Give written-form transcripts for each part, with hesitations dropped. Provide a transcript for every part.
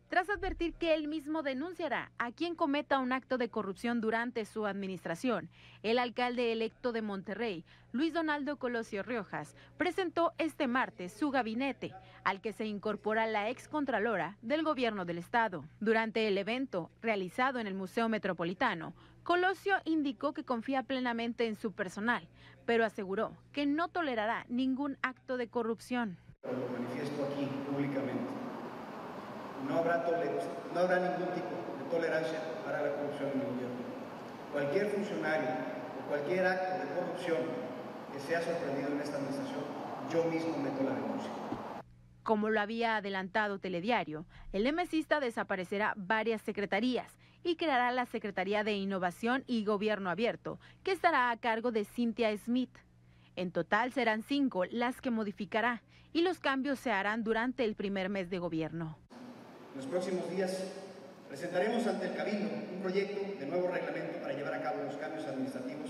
tras advertir que él mismo denunciará a quien cometa un acto de corrupción durante su administración. El alcalde electo de Monterrey, Luis Donaldo Colosio Riojas, presentó este martes su gabinete, al que se incorpora la excontralora del gobierno del estado. Durante el evento realizado en el Museo Metropolitano, Colosio indicó que confía plenamente en su personal, pero aseguró que no tolerará ningún acto de corrupción. Lo manifiesto aquí públicamente. No habrá ningún tipo de tolerancia para la corrupción en el gobierno. Cualquier funcionario o cualquier acto de corrupción que sea sorprendido en esta administración, yo mismo meto la denuncia. Como lo había adelantado Telediario, el emesista desaparecerá varias secretarías y creará la Secretaría de Innovación y Gobierno Abierto, que estará a cargo de Cynthia Smith. En total serán 5 las que modificará y los cambios se harán durante el primer mes de gobierno. En los próximos días presentaremos ante el Cabildo un proyecto de nuevo reglamento para llevar a cabo los cambios administrativos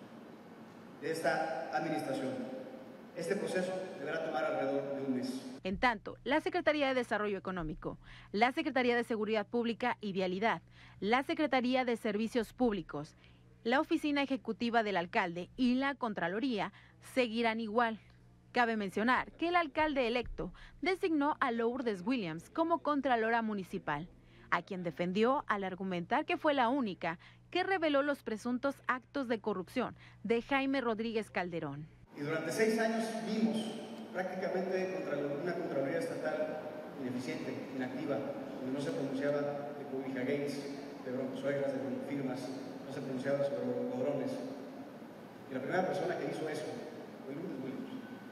de esta administración. Este proceso deberá tomar alrededor de un mes. En tanto, la Secretaría de Desarrollo Económico, la Secretaría de Seguridad Pública y Vialidad, la Secretaría de Servicios Públicos, la Oficina Ejecutiva del Alcalde y la Contraloría seguirán igual. Cabe mencionar que el alcalde electo designó a Lourdes Williams como Contralora Municipal, a quien defendió al argumentar que fue la única que reveló los presuntos actos de corrupción de Jaime Rodríguez Calderón. Y durante 6 años vimos prácticamente una Contraloría Estatal ineficiente, inactiva, donde no se pronunciaba de Cobija Gates, de broncosuegras, de firmas, no se pronunciaba sobre los ladrones. Y la primera persona que hizo eso fue Lourdes Williams.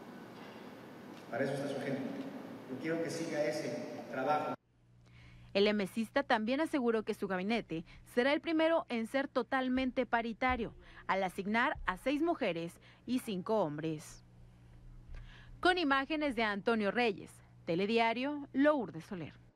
Para eso está su ejemplo. Yo quiero que siga ese trabajo. El emesista también aseguró que su gabinete será el primero en ser totalmente paritario, al asignar a 6 mujeres y 5 hombres. Con imágenes de Antonio Reyes, Telediario, Lourdes Soler.